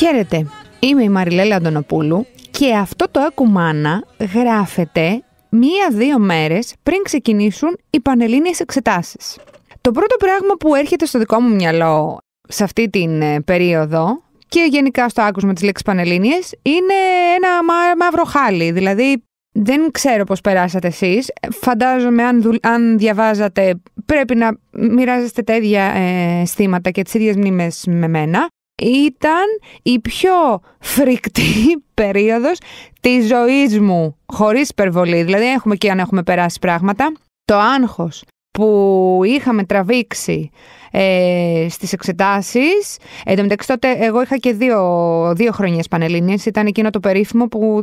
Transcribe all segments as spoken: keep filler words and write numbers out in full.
Χαίρετε, είμαι η Μαριλέλα Αντωνοπούλου και αυτό το Ακουμάνα γράφεται μία-δύο μέρες πριν ξεκινήσουν οι πανελλήνιες εξετάσεις. Το πρώτο πράγμα που έρχεται στο δικό μου μυαλό σε αυτή την ε, περίοδο και γενικά στο άκουσμα της λέξης πανελλήνιες είναι ένα μά- μαύρο χάλι, δηλαδή δεν ξέρω πώς περάσατε εσείς. Φαντάζομαι αν, δου... αν διαβάζατε πρέπει να μοιράζεστε τα ίδια ε, αισθήματα και τις ίδιες μνήμες με μένα. Ήταν η πιο φρικτή περίοδος της ζωής μου, χωρίς υπερβολή. Δηλαδή έχουμε και αν έχουμε περάσει πράγματα. Το άγχος που είχαμε τραβήξει ε, στις εξετάσεις. Εν τω μεταξύ τότε εγώ είχα και δύο, δύο χρονιές πανελλήνιες. Ήταν εκείνο το περίφημο που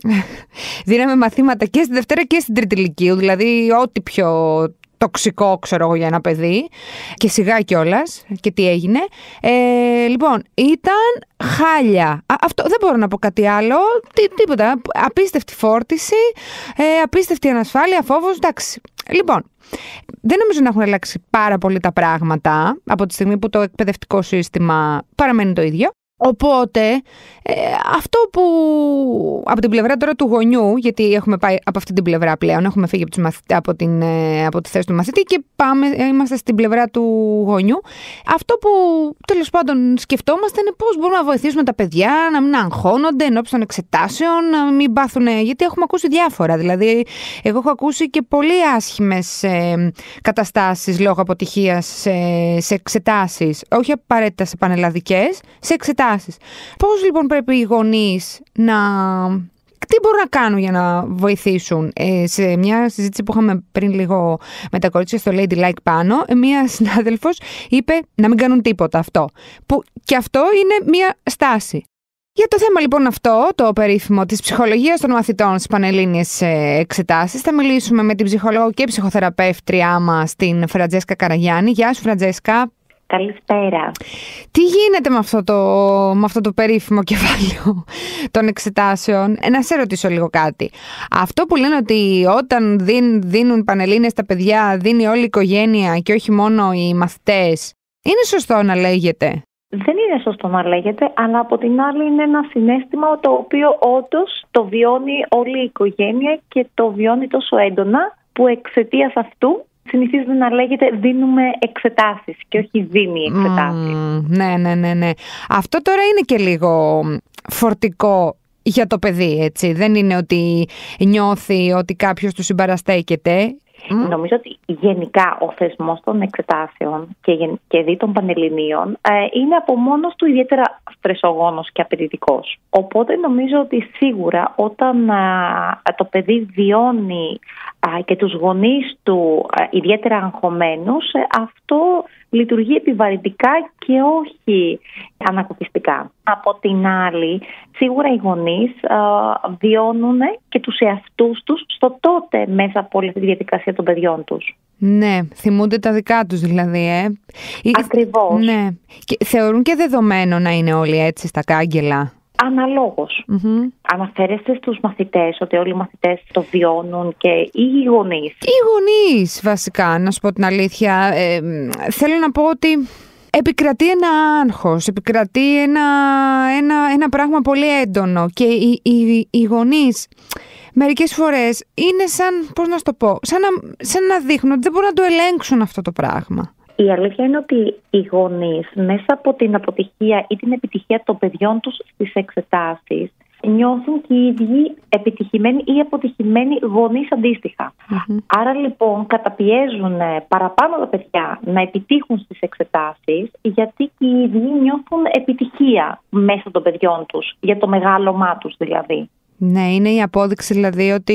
δίναμε μαθήματα και στη Δευτέρα και στην Τρίτη Λυκείου. Δηλαδή ό,τι πιο τοξικό, ξέρω εγώ, για ένα παιδί. Και σιγά κιόλας. Και τι έγινε. Ε, λοιπόν, ήταν χάλια. Α, αυτό δεν μπορώ να πω κάτι άλλο. Τι, τίποτα. Απίστευτη φόρτιση, ε, απίστευτη ανασφάλεια, φόβος. Εντάξει. Λοιπόν, δεν νομίζω να έχουν αλλάξει πάρα πολύ τα πράγματα από τη στιγμή που το εκπαιδευτικό σύστημα παραμένει το ίδιο. Οπότε, ε, αυτό που από την πλευρά τώρα του γονιού, γιατί έχουμε πάει από αυτή την πλευρά πλέον, έχουμε φύγει από, τους μαθη, από, την, ε, από τη θέση του μαθητή και πάμε, είμαστε στην πλευρά του γονιού. Αυτό που τέλος πάντων σκεφτόμαστε είναι πώς μπορούμε να βοηθήσουμε τα παιδιά να μην αγχώνονται ενώπιση των εξετάσεων, να μην πάθουν, γιατί έχουμε ακούσει διάφορα. Δηλαδή, εγώ έχω ακούσει και πολύ άσχημες ε, καταστάσεις λόγω αποτυχίας σε, σε εξετάσεις, όχι απαραίτητα σε πανελλαδικές, σε εξετάσεις. Πώς λοιπόν πρέπει οι γονείς να... Τι μπορούν να κάνουν για να βοηθήσουν? Ε, σε μια συζήτηση που είχαμε πριν λίγο με τα κορίτσια στο Ladylike πάνω, μια συνάδελφος είπε να μην κάνουν τίποτα αυτό. Που και αυτό είναι μια στάση. Για το θέμα λοιπόν αυτό, το περίφημο της ψυχολογίας των μαθητών στις πανελλήνιες εξετάσεις, θα μιλήσουμε με την ψυχολόγο και ψυχοθεραπεύτριά μας, την Φραντζέσκα Καραγιάννη. Γεια σου, Φραντζέσκα. Καλησπέρα. Τι γίνεται με αυτό το, με αυτό το περίφημο κεφάλαιο των εξετάσεων? Ε, να σε ρωτήσω λίγο κάτι. Αυτό που λένε ότι όταν δίν, δίνουν πανελλήνιες τα παιδιά, δίνει όλη η οικογένεια και όχι μόνο οι μαθητές, είναι σωστό να λέγεται? Δεν είναι σωστό να λέγεται, αλλά από την άλλη είναι ένα συναίσθημα το οποίο όντως το βιώνει όλη η οικογένεια και το βιώνει τόσο έντονα που εξαιτίας αυτού συνηθίζεται να λέγεται δίνουμε εξετάσεις και όχι δίνει εξετάσεις. Mm, ναι, ναι, ναι, ναι. Αυτό τώρα είναι και λίγο φορτικό για το παιδί, έτσι. Δεν είναι ότι νιώθει ότι κάποιος του συμπαραστέκεται. Mm. Νομίζω ότι γενικά ο θεσμός των εξετάσεων και, και δι των πανελληνίων ε, είναι από μόνος του ιδιαίτερα στρεσογόνος και απαιτητικός. Οπότε νομίζω ότι σίγουρα όταν α, το παιδί βιώνει α, και τους γονείς του α, ιδιαίτερα αγχωμένους, ε, αυτό λειτουργεί επιβαρυντικά και όχι ανακουφιστικά. Από την άλλη, σίγουρα οι γονείς α, βιώνουν και τους εαυτούς τους στο τότε μέσα από όλη τη διαδικασία των παιδιών τους. Ναι, θυμούνται τα δικά τους δηλαδή, ε. Ακριβώς. Ναι. Και θεωρούν και δεδομένο να είναι όλοι έτσι στα κάγκελα? Αναλόγως. Mm-hmm. Αναφέρεστε στους μαθητές, ότι όλοι οι μαθητές το βιώνουν και οι γονείς? Οι γονείς βασικά, να σου πω την αλήθεια. Ε, θέλω να πω ότι επικρατεί ένα άγχος, επικρατεί ένα, ένα, ένα πράγμα πολύ έντονο και οι, οι, οι γονείς μερικές φορές είναι σαν, πώς να σου το πω, σαν να, σαν να δείχνουν ότι δεν μπορούν να το ελέγξουν αυτό το πράγμα. Η αλήθεια είναι ότι οι γονείς μέσα από την αποτυχία ή την επιτυχία των παιδιών τους στις εξετάσεις νιώθουν και οι ίδιοι επιτυχημένοι ή αποτυχημένοι γονείς αντίστοιχα. Mm-hmm. Άρα λοιπόν καταπιέζουν παραπάνω τα παιδιά να επιτύχουν στις εξετάσεις, γιατί και οι ίδιοι νιώθουν επιτυχία μέσα των παιδιών τους, για το μεγάλωμά τους δηλαδή. Ναι, είναι η απόδειξη δηλαδή ότι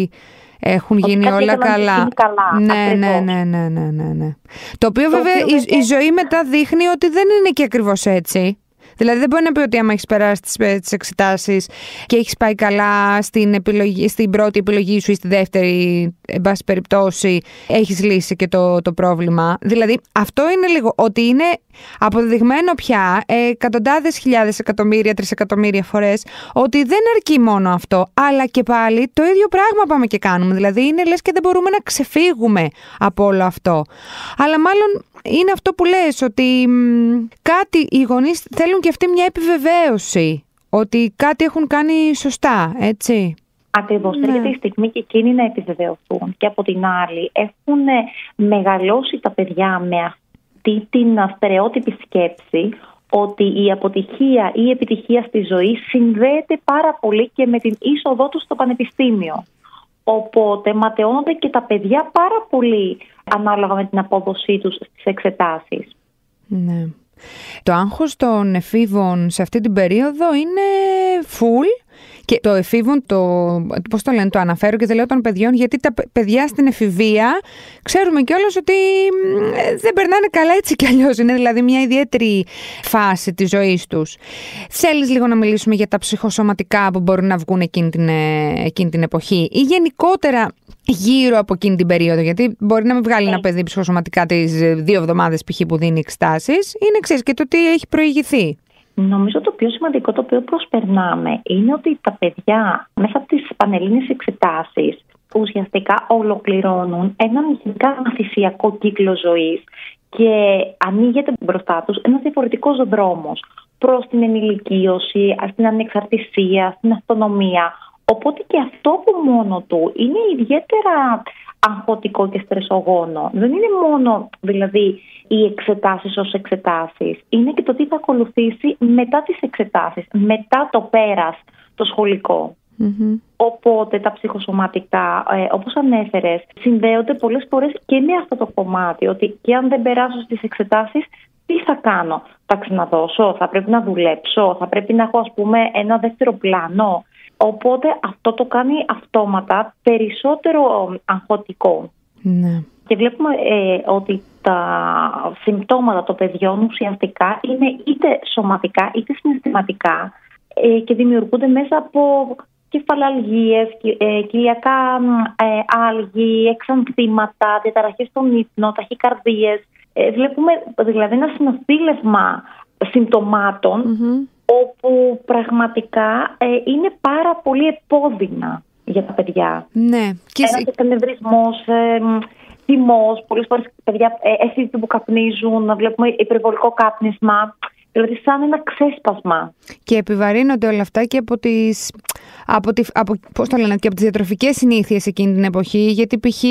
έχουν ότι γίνει όλα καλά. καλά. Ναι, ναι, ναι, ναι, ναι, ναι, ναι. Το οποίο το βέβαια οποίο η, η ζωή μετά δείχνει ότι δεν είναι και ακριβώς έτσι. Δηλαδή δεν μπορεί να πει ότι άμα έχεις περάσει τις, τις εξετάσεις και έχεις πάει καλά στην, επιλογή, στην πρώτη επιλογή σου ή στη δεύτερη, εν πάση περιπτώσει, έχεις λύσει και το, το πρόβλημα. Δηλαδή αυτό είναι λίγο ότι είναι αποδεδειγμένο πια εκατοντάδες χιλιάδες εκατομμύρια, τρισεκατομμύρια φορές ότι δεν αρκεί μόνο αυτό, αλλά και πάλι το ίδιο πράγμα πάμε και κάνουμε. Δηλαδή είναι λες και δεν μπορούμε να ξεφύγουμε από όλο αυτό. Αλλά μάλλον είναι αυτό που λες, ότι μ, κάτι οι γονείς θέλουν και και αυτή μια επιβεβαίωση ότι κάτι έχουν κάνει σωστά, έτσι. Ακριβώς, ναι. Έρχεται η στιγμή και εκείνοι να επιβεβαιωθούν. Και από την άλλη έχουν μεγαλώσει τα παιδιά με αυτή την στερεότυπη σκέψη ότι η αποτυχία ή η επιτυχία στη ζωή συνδέεται πάρα πολύ και με την είσοδό τους στο πανεπιστήμιο. Οπότε ματαιώνονται και τα παιδιά πάρα πολύ ανάλογα με την απόδοσή τους στις εξετάσεις. Ναι. Το άγχος των εφήβων σε αυτή την περίοδο είναι full. Και το εφήβων, το, πώς το λένε, το αναφέρω και δεν λέω των παιδιών, γιατί τα παιδιά στην εφηβεία ξέρουμε κιόλας ότι δεν περνάνε καλά έτσι κι αλλιώς. Είναι δηλαδή μια ιδιαίτερη φάση της ζωής τους. Θέλεις λίγο να μιλήσουμε για τα ψυχοσωματικά που μπορούν να βγουν εκείνη την, εκείνη την εποχή ή γενικότερα γύρω από εκείνη την περίοδο? Γιατί μπορεί να μην βγάλει ε. ένα παιδί ψυχοσωματικά τις δύο εβδομάδες π.χ. που δίνει εξετάσεις. Είναι, ξέρεις, και το τι έχει προηγηθεί. Νομίζω το πιο σημαντικό το οποίο προσπερνάμε είναι ότι τα παιδιά μέσα από τις πανελλήνιες εξετάσεις ουσιαστικά ολοκληρώνουν έναν γενικά μαθησιακό κύκλο ζωής και ανοίγεται μπροστά τους ένας διαφορετικός δρόμος προς την ενηλικίωση, στην ανεξαρτησία, στην αυτονομία. Οπότε και αυτό από μόνο του είναι ιδιαίτερα αγχωτικό και στρεσογόνο. Δεν είναι μόνο δηλαδή οι εξετάσεις ως εξετάσεις. Είναι και το τι θα ακολουθήσει μετά τις εξετάσεις, μετά το πέρας, το σχολικό. Mm-hmm. Οπότε τα ψυχοσωματικά, ε, όπως ανέφερες, συνδέονται πολλές φορές και με αυτό το κομμάτι. Ότι και αν δεν περάσω στις εξετάσεις, τι θα κάνω? Θα ξαναδώσω, θα πρέπει να δουλέψω, θα πρέπει να έχω ας πούμε ένα δεύτερο πλάνο. Οπότε αυτό το κάνει αυτόματα περισσότερο αγχωτικό. Ναι. Και βλέπουμε ε, ότι τα συμπτώματα των παιδιών ουσιαστικά είναι είτε σωματικά είτε συναισθηματικά ε, και δημιουργούνται μέσα από κεφαλαλγίες, ε, κοιλιακά ε, άλγη, εξανθήματα, διαταραχές στον ύπνο, ταχυκαρδίες. Ε, βλέπουμε δηλαδή ένα συναστήλευμα συμπτωμάτων mm-hmm. όπου πραγματικά ε, είναι πάρα πολύ επώδυνα για τα παιδιά. Ναι. Ένας εκνευρισμός, ε, θυμός, πολλές φορές παιδιά αισθήσεις που καπνίζουν, βλέπουμε υπερβολικό κάπνισμα, δηλαδή σαν ένα ξέσπασμα. Και επιβαρύνονται όλα αυτά και από τις, από τη, από, πώς το λένε, και από τις διατροφικές συνήθειες εκείνη την εποχή, γιατί π.χ.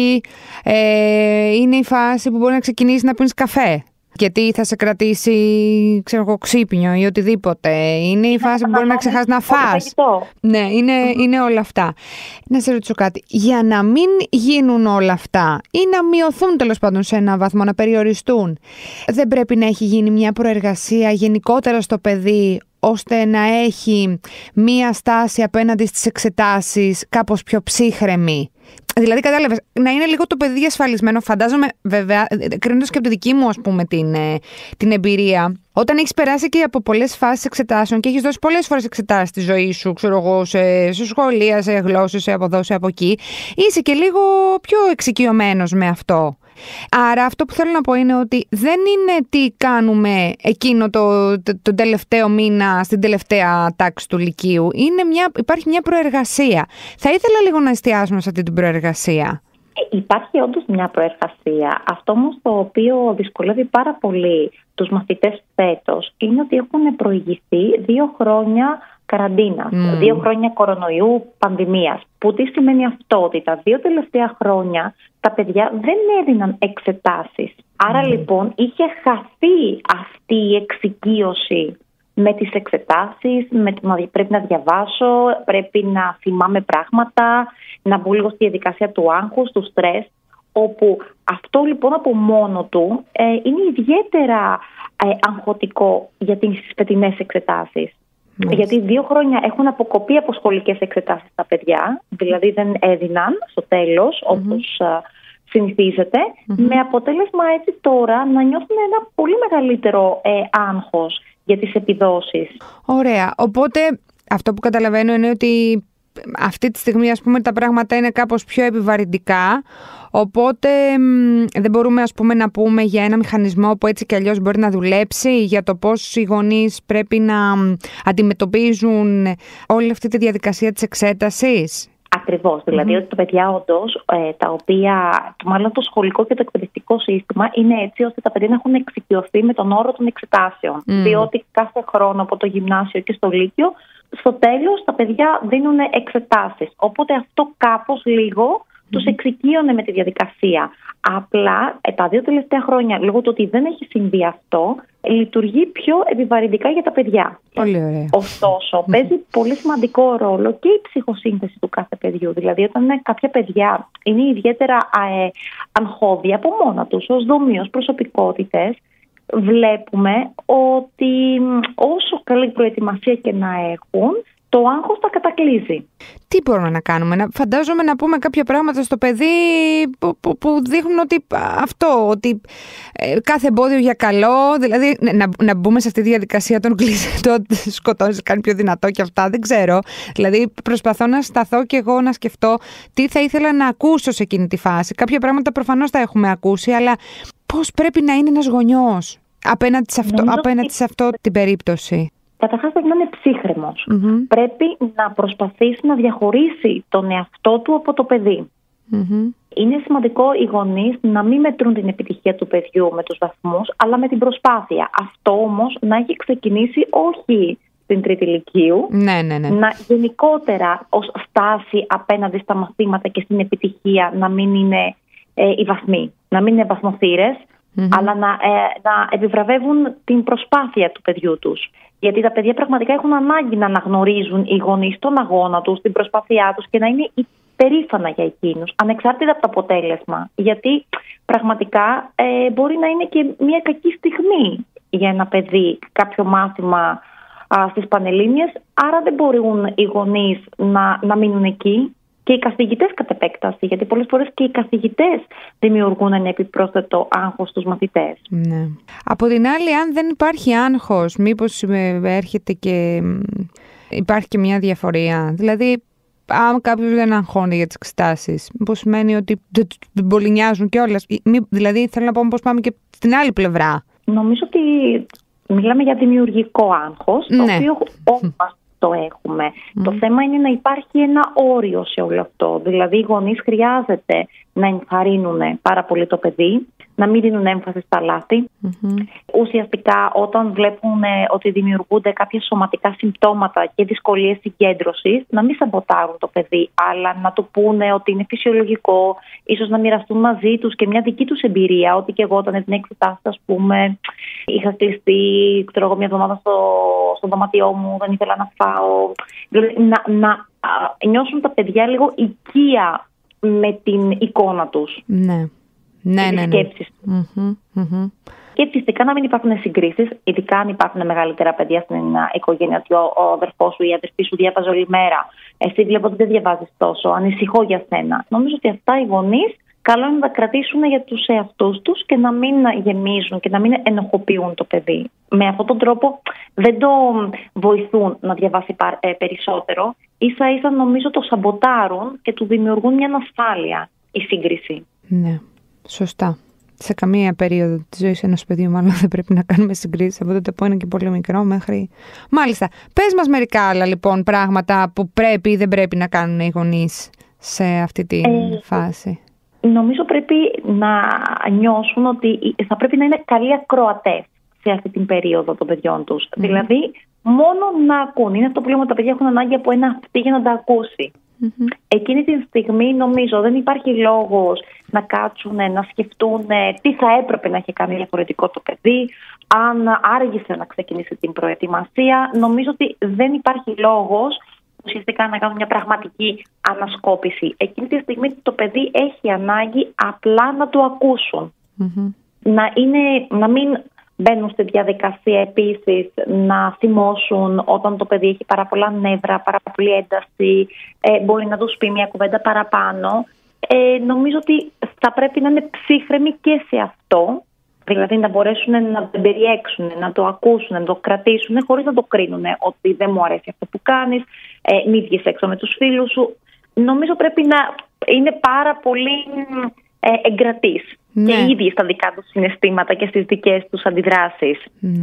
Ε, είναι η φάση που μπορεί να ξεκινήσει να πίνεις καφέ. Γιατί θα σε κρατήσει, ξέρω εγώ, ξύπνιο ή οτιδήποτε. Είναι η φάση που μπορεί να ξεχάσεις να φας. Ναι, είναι, mm-hmm. είναι όλα αυτά. Να σε ρωτήσω κάτι. Για να μην γίνουν όλα αυτά ή να μειωθούν τέλος πάντων σε ένα βαθμό, να περιοριστούν, δεν πρέπει να έχει γίνει μια προεργασία γενικότερα στο παιδί, ώστε να έχει μία στάση απέναντι στις εξετάσεις κάπως πιο ψύχρεμη? Δηλαδή, κατάλαβες, να είναι λίγο το παιδί ασφαλισμένο. Φαντάζομαι, βέβαια, κρίνοντας και από τη δική μου, ας πούμε, την, την εμπειρία, όταν έχεις περάσει και από πολλές φάσεις εξετάσεων και έχεις δώσει πολλές φορές εξετάσεις στη ζωή σου, ξέρω εγώ, σε, σε σχολεία, σε γλώσσες, σε από εδώ, σε από εκεί, είσαι και λίγο πιο εξοικειωμένος με αυτό. Άρα αυτό που θέλω να πω είναι ότι δεν είναι τι κάνουμε εκείνο το, το, το τελευταίο μήνα στην τελευταία τάξη του λυκείου. Είναι μια, υπάρχει μια προεργασία. Θα ήθελα λίγο να εστιάσουμε σε αυτή την προεργασία. Ε, υπάρχει όντως μια προεργασία. Αυτό όμως το οποίο δυσκολεύει πάρα πολύ τους μαθητές φέτος είναι ότι έχουν προηγηθεί δύο χρόνια καραντίνας, mm. δύο χρόνια κορονοϊού, πανδημίας. Που τι σημαίνει αυτό? Ότι τα δύο τελευταία χρόνια τα παιδιά δεν έδιναν εξετάσεις. Άρα mm. λοιπόν είχε χαθεί αυτή η εξοικείωση με τις εξετάσεις, με το, πρέπει να διαβάσω, πρέπει να θυμάμαι πράγματα, να μπω λίγο στη διαδικασία του άγχους, του στρες, όπου αυτό λοιπόν από μόνο του ε, είναι ιδιαίτερα ε, αγχωτικό για τις φετινές εξετάσεις. Yes. Γιατί δύο χρόνια έχουν αποκοπεί από σχολικές εξετάσεις τα παιδιά, δηλαδή δεν έδιναν στο τέλος mm-hmm. όπως uh, συνηθίζεται, mm-hmm. με αποτέλεσμα έτσι τώρα να νιώθουν ένα πολύ μεγαλύτερο ε, άγχος για τις επιδόσεις. Ωραία, οπότε αυτό που καταλαβαίνω είναι ότι αυτή τη στιγμή, ας πούμε, τα πράγματα είναι κάπως πιο επιβαρυντικά, οπότε μ, δεν μπορούμε, ας πούμε, να πούμε για ένα μηχανισμό που έτσι κι αλλιώς μπορεί να δουλέψει, για το πώς οι γονείς πρέπει να αντιμετωπίζουν όλη αυτή τη διαδικασία της εξέτασης. Ακριβώς. Δηλαδή Mm-hmm. ότι τα παιδιά όντως, ε, τα οποία, μάλλον το σχολικό και το εκπαιδευτικό σύστημα είναι έτσι ώστε τα παιδιά να έχουν εξοικειωθεί με τον όρο των εξετάσεων. Mm. Διότι κάθε χρόνο από το γυμνάσιο και στο λύκειο, στο τέλος τα παιδιά δίνουν εξετάσεις. Οπότε αυτό κάπως λίγο mm. τους εξοικείωνε με τη διαδικασία. Απλά ε, τα δύο τελευταία χρόνια, λόγω του ότι δεν έχει συμβεί αυτό, λειτουργεί πιο επιβαρυντικά για τα παιδιά. Πολύ ωραία. Ωστόσο, παίζει πολύ σημαντικό ρόλο και η ψυχοσύνθεση του κάθε παιδιού. Δηλαδή, όταν είναι κάποια παιδιά είναι ιδιαίτερα ε, αγχώδια από μόνα τους, ως δομή, ως προσωπικότητες, βλέπουμε ότι όσο καλή προετοιμασία και να έχουν, το άγχος τα κατακλείζει. Τι μπορούμε να κάνουμε? Να, φαντάζομαι να πούμε κάποια πράγματα στο παιδί που, που, που δείχνουν ότι αυτό, ότι ε, κάθε εμπόδιο για καλό, δηλαδή να, να μπούμε σε αυτή τη διαδικασία των κλεισέτων, σκοτώνεις, κάνει πιο δυνατό και αυτά, δεν ξέρω. Δηλαδή προσπαθώ να σταθώ και εγώ να σκεφτώ τι θα ήθελα να ακούσω σε εκείνη τη φάση. Κάποια πράγματα προφανώς τα έχουμε ακούσει, αλλά πώς πρέπει να είναι ένας γονιός απέναντι σε αυτό, απέναντι σε αυτό την περίπτωση? Καταρχάς πρέπει να είναι ψύχρεμος. Mm-hmm. Πρέπει να προσπαθήσει να διαχωρίσει τον εαυτό του από το παιδί. Mm-hmm. Είναι σημαντικό οι γονείς να μην μετρούν την επιτυχία του παιδιού με τους βαθμούς, αλλά με την προσπάθεια. Αυτό όμως να έχει ξεκινήσει όχι στην τρίτη λυκείου, ναι, ναι, ναι. να γενικότερα ως στάση απέναντι στα μαθήματα και στην επιτυχία να μην είναι ε, οι βαθμοί, να μην είναι βαθμοθύρες, mm-hmm. αλλά να, ε, να επιβραβεύουν την προσπάθεια του παιδιού τους. Γιατί τα παιδιά πραγματικά έχουν ανάγκη να αναγνωρίζουν οι γονείς τον αγώνα τους, την προσπάθειά τους και να είναι περήφανα για εκείνους, ανεξάρτητα από το αποτέλεσμα. Γιατί πραγματικά ε, μπορεί να είναι και μια κακή στιγμή για ένα παιδί κάποιο μάθημα α, στις Πανελλήνιες, άρα δεν μπορούν οι γονείς να, να μείνουν εκεί. Και οι καθηγητές κατ' επέκταση, γιατί πολλές φορές και οι καθηγητές δημιουργούν ένα επιπρόσθετο άγχος στους μαθητές. Ναι. Από την άλλη, αν δεν υπάρχει άγχος, μήπως έρχεται και υπάρχει και μια διαφορία? Δηλαδή, αν κάποιος δεν αγχώνει για τις εξετάσεις, μήπως σημαίνει ότι δεν πολύ νοιάζουν κιόλας? Δηλαδή, θέλω να πω πώς πάμε και στην άλλη πλευρά. Νομίζω ότι μιλάμε για δημιουργικό άγχος, το ναι. οποίο όλοι μας το έχουμε. Mm. Το θέμα είναι να υπάρχει ένα όριο σε όλο αυτό. Δηλαδή, οι γονείς χρειάζεται να ενθαρρύνουν πάρα πολύ το παιδί, να μην δίνουν έμφαση στα λάθη. Mm-hmm. Ουσιαστικά, όταν βλέπουν ότι δημιουργούνται κάποια σωματικά συμπτώματα και δυσκολίες συγκέντρωσης, να μην σαμποτάρουν το παιδί, αλλά να του πούνε ότι είναι φυσιολογικό, ίσως να μοιραστούν μαζί τους και μια δική τους εμπειρία. Ότι και εγώ, όταν την εξετάσεις, ας πούμε, είχα κλειστεί, ξέρω εγώ, μια εβδομάδα στο, στο δωμάτιό μου, δεν ήθελα να φάω. Δηλαδή, να, να α, νιώσουν τα παιδιά λίγο οικία με την εικόνα τους. Ναι. Ναι, ναι, ναι. Σκέψεις. Mm-hmm, mm-hmm. Και φυσικά να μην υπάρχουν συγκρίσεις, ειδικά αν υπάρχουν μεγαλύτερα παιδιά στην οικογένεια, ότι ο, ο αδερφός σου ή η αδερφή σου διάβαζε όλη μέρα. Εσύ βλέπω ότι δεν διαβάζεις τόσο, ανησυχώ για σένα. Νομίζω ότι αυτά οι γονείς καλό είναι να τα κρατήσουν για τους εαυτούς τους και να μην γεμίζουν και να μην ενοχοποιούν το παιδί. Με αυτόν τον τρόπο δεν το βοηθούν να διαβάσει περισσότερο. Ίσα ίσα νομίζω το σαμποτάρουν και του δημιουργούν μια ανασφάλεια η σύγκριση. Ναι. Σωστά. Σε καμία περίοδο της ζωής ενός παιδιού, μάλλον δεν πρέπει να κάνουμε συγκρίσεις από τότε που είναι και πολύ μικρό μέχρι. Μάλιστα. Πες μας μερικά άλλα λοιπόν πράγματα που πρέπει ή δεν πρέπει να κάνουν οι γονείς σε αυτή τη ε, φάση. Νομίζω πρέπει να νιώσουν ότι θα πρέπει να είναι καλοί ακροατές σε αυτή την περίοδο των παιδιών τους. Mm. Δηλαδή, μόνο να ακούν. Είναι αυτό που λέμε ότι τα παιδιά έχουν ανάγκη από ένα αυτή για να τα ακούσει. Mm-hmm. Εκείνη τη στιγμή νομίζω δεν υπάρχει λόγος να κάτσουν, να σκεφτούν τι θα έπρεπε να έχει κάνει διαφορετικό το παιδί, αν άργησε να ξεκινήσει την προετοιμασία. Νομίζω ότι δεν υπάρχει λόγος ουσιαστικά να κάνουν μια πραγματική ανασκόπηση. Εκείνη τη στιγμή το παιδί έχει ανάγκη απλά να το ακούσουν. Mm-hmm. Να, είναι, να μην μπαίνουν στη διαδικασία επίσης να θυμώσουν όταν το παιδί έχει πάρα πολλά νεύρα, πάρα πολύ ένταση, ε, μπορεί να τους πει μια κουβέντα παραπάνω. Ε, νομίζω ότι θα πρέπει να είναι ψύχρεμοι και σε αυτό, δηλαδή να μπορέσουν να το περιέξουν, να το ακούσουν, να το κρατήσουν χωρίς να το κρίνουν ότι δεν μου αρέσει αυτό που κάνεις, ε, μη βγεις έξω με τους φίλους σου. Νομίζω πρέπει να είναι πάρα πολύ ε, εγκρατής. Ναι. Και οι ίδιοι στα δικά τους συναισθήματα και στις δικές τους αντιδράσεις. Ναι.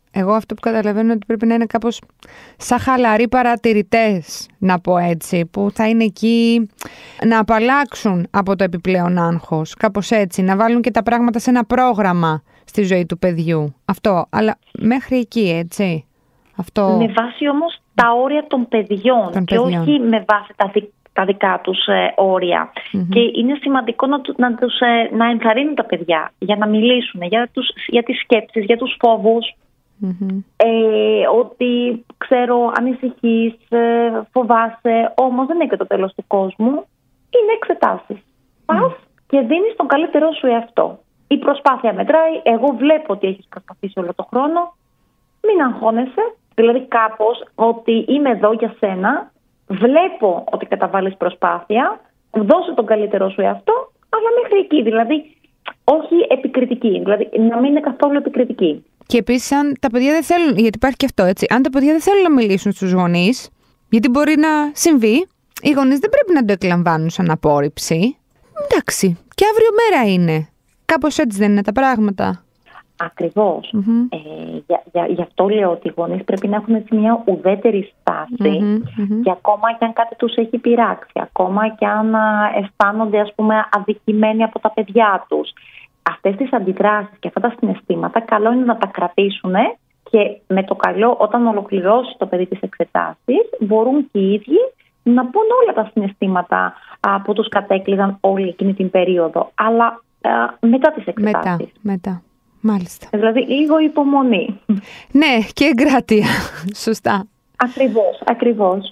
Εγώ αυτό που καταλαβαίνω είναι ότι πρέπει να είναι κάπως σαν χαλαροί παρατηρητές, να πω έτσι, που θα είναι εκεί να απαλλάξουν από το επιπλέον άγχος. Κάπως έτσι, να βάλουν και τα πράγματα σε ένα πρόγραμμα στη ζωή του παιδιού. Αυτό, αλλά μέχρι εκεί, έτσι. Αυτό... Με βάση όμως τα όρια των παιδιών των και παιδιών. όχι με βάση τα, δι, τα δικά τους ε, όρια. Mm-hmm. Και είναι σημαντικό να, να, τους, ε, να ενθαρρύνουν τα παιδιά για να μιλήσουν για, τους, για τις σκέψεις, για τους φόβους. Mm-hmm. Ε, ότι ξέρω ανησυχείς, ε, φοβάσαι, όμως δεν είναι και το τέλος του κόσμου. Είναι εξετάσεις. Mm. Πας και δίνεις τον καλύτερό σου εαυτό. Η προσπάθεια μετράει. Εγώ βλέπω ότι έχεις προσπαθήσει όλο τον χρόνο. Μην αγχώνεσαι. Δηλαδή κάπως ότι είμαι εδώ για σένα. Βλέπω ότι καταβάλεις προσπάθεια. Δώσε τον καλύτερό σου εαυτό. Αλλά μέχρι εκεί. Δηλαδή όχι επικριτική. Δηλαδή να μην είναι καθόλου επικριτική. Και επίσης, αν τα παιδιά δεν θέλουν, γιατί υπάρχει και αυτό, έτσι, αν τα παιδιά δεν θέλουν να μιλήσουν στους γονείς, γιατί μπορεί να συμβεί, οι γονείς δεν πρέπει να το εκλαμβάνουν σαν απόρριψη. Εντάξει, και αύριο μέρα είναι. Κάπως έτσι δεν είναι τα πράγματα. Ακριβώς. Mm-hmm. Ε, για, για, γι' αυτό λέω ότι οι γονείς πρέπει να έχουν έτσι μια ουδέτερη στάση mm-hmm, mm-hmm. και ακόμα και αν κάτι τους έχει πειράξει, ακόμα και αν α, αισθάνονται ας πούμε αδικημένοι από τα παιδιά τους. Αυτές τις αντιδράσεις και αυτά τα συναισθήματα καλό είναι να τα κρατήσουν και με το καλό όταν ολοκληρώσει το παιδί τις εξετάσεις μπορούν και οι ίδιοι να πούν όλα τα συναισθήματα α, που τους κατέκλυζαν όλη εκείνη την περίοδο. Αλλά α, μετά τις εξετάσεις. Μετά, μετά. Μάλιστα. Δηλαδή λίγο υπομονή. Ναι, και εγκράτεια. Σωστά. Ακριβώς, ακριβώς.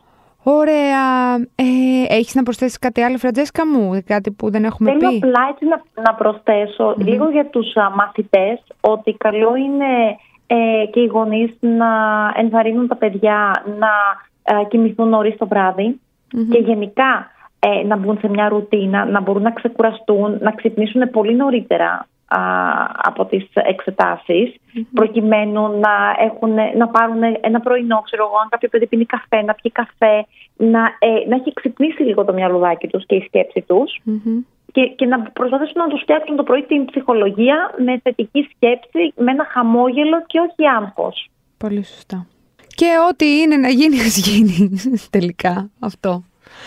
Ωραία. Ε, έχεις να προσθέσεις κάτι άλλο, Φραντζέσκα μου, κάτι που δεν έχουμε Θέλω πει? Θέλω απλά έτσι να, να προσθέσω mm-hmm. λίγο για τους α, μαθητές, ότι καλό είναι ε, και οι γονείς να ενθαρρύνουν τα παιδιά να ε, κοιμηθούν νωρίς το βράδυ mm-hmm. και γενικά ε, να μπουν σε μια ρουτίνα, να μπορούν να ξεκουραστούν, να ξυπνήσουν πολύ νωρίτερα α, από τις εξετάσεις mm-hmm. προκειμένου να, έχουν, να πάρουν ένα πρωινό, ξέρω εγώ, αν κάποιο παιδί πίνει καφέ, να πιει καφέ, να, ε, να έχει ξυπνήσει λίγο το μυαλουδάκι τους και η σκέψη τους mm-hmm. και, και να προσπαθήσουν να τους φτιάξουν το πρωί την ψυχολογία με θετική σκέψη, με ένα χαμόγελο και όχι άγχος. Πολύ σωστά. Και ό,τι είναι να γίνει, ας γίνει τελικά αυτό.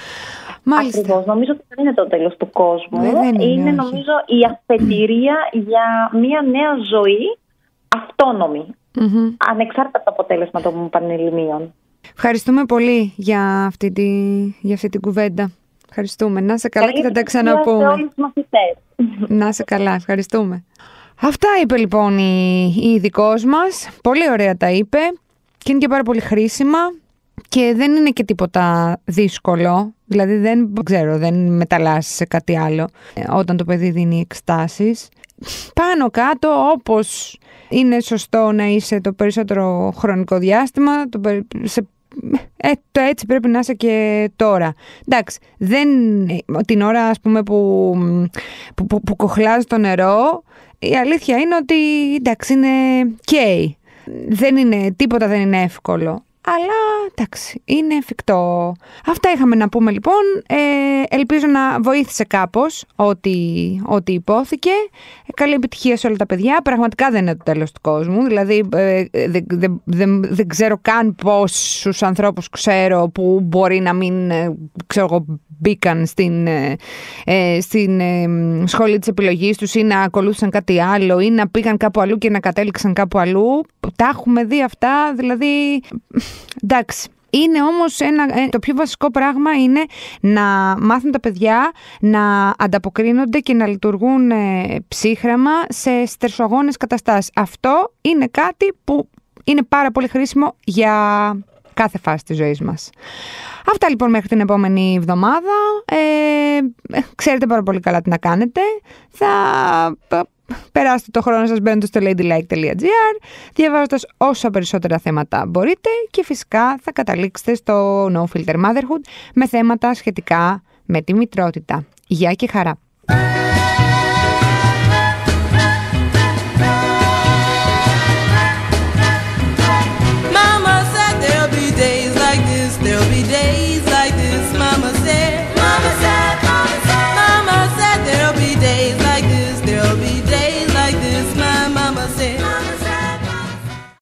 Μάλιστα. Ακριβώς. Νομίζω ότι δεν είναι το τέλος του κόσμου. Δεν είναι, είναι νομίζω η αφετηρία για μια νέα ζωή αυτόνομη. Mm-hmm. Ανεξάρτητα από το αποτέλεσμα των πανελληνίων. Ευχαριστούμε πολύ για αυτή, τη, για αυτή την κουβέντα. Ευχαριστούμε. Να σε καλά. Καλή και θα τα ξαναπούμε. Σε όλους τους μαθητές. Να σε καλά. Ευχαριστούμε. Αυτά είπε λοιπόν η, η ειδικός μας. Πολύ ωραία τα είπε. Και είναι και πάρα πολύ χρήσιμα. Και δεν είναι και τίποτα δύσκολο. Δηλαδή δεν ξέρω, δεν μεταλλάσσει σε κάτι άλλο όταν το παιδί δίνει εξετάσεις. Πάνω κάτω, όπως είναι σωστό να είσαι το περισσότερο χρονικό διάστημα, το, σε, ε, το έτσι πρέπει να είσαι και τώρα. Εντάξει, δεν, την ώρα ας πούμε που, που, που, που κοχλάζει το νερό, η αλήθεια είναι ότι εντάξει είναι καίει. Δεν είναι, τίποτα δεν είναι εύκολο. Αλλά εντάξει, είναι εφικτό. Αυτά είχαμε να πούμε λοιπόν. Ε, ελπίζω να βοήθησε κάπως ό,τι, ό,τι υπόθηκε. Ε, καλή επιτυχία σε όλα τα παιδιά. Πραγματικά δεν είναι το τέλος του κόσμου. Δηλαδή ε, δεν δε, δε, δε ξέρω καν πόσους ανθρώπους ξέρω που μπορεί να μην ε, ξέρω εγώ, μπήκαν στην, ε, στην ε, σχολή της επιλογής τους ή να ακολούθησαν κάτι άλλο ή να πήγαν κάπου αλλού και να κατέληξαν κάπου αλλού. Τα έχουμε δει αυτά, δηλαδή εντάξει. Είναι όμως ένα, το πιο βασικό πράγμα είναι να μάθουν τα παιδιά να ανταποκρίνονται και να λειτουργούν ε, ψύχραμα σε στρεσογόνες καταστάσεις. Αυτό είναι κάτι που είναι πάρα πολύ χρήσιμο για κάθε φάση της ζωής μας. Αυτά λοιπόν μέχρι την επόμενη εβδομάδα. Ε, ξέρετε πάρα πολύ καλά τι να κάνετε. Θα περάσετε το χρόνο σας μπαίνοντας στο ladylike τελεία gr, διαβάζοντας όσα περισσότερα θέματα μπορείτε και φυσικά θα καταλήξετε στο No Filter Motherhood με θέματα σχετικά με τη μητρότητα. Γεια και χαρά!